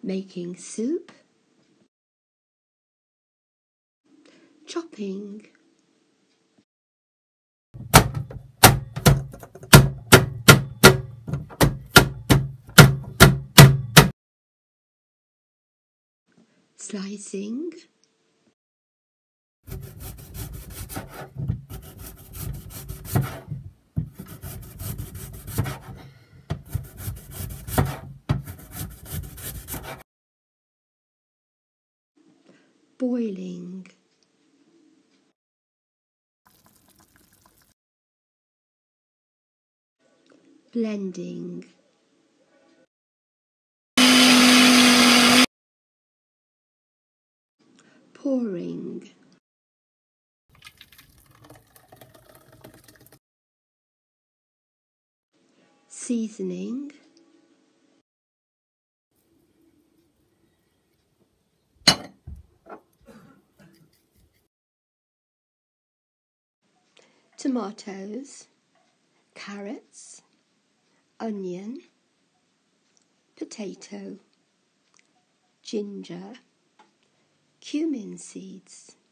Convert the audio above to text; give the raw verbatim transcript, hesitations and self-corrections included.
making soup, chopping, slicing, boiling, blending, pouring, seasoning, tomatoes, carrots, onion, potato, ginger, cumin seeds,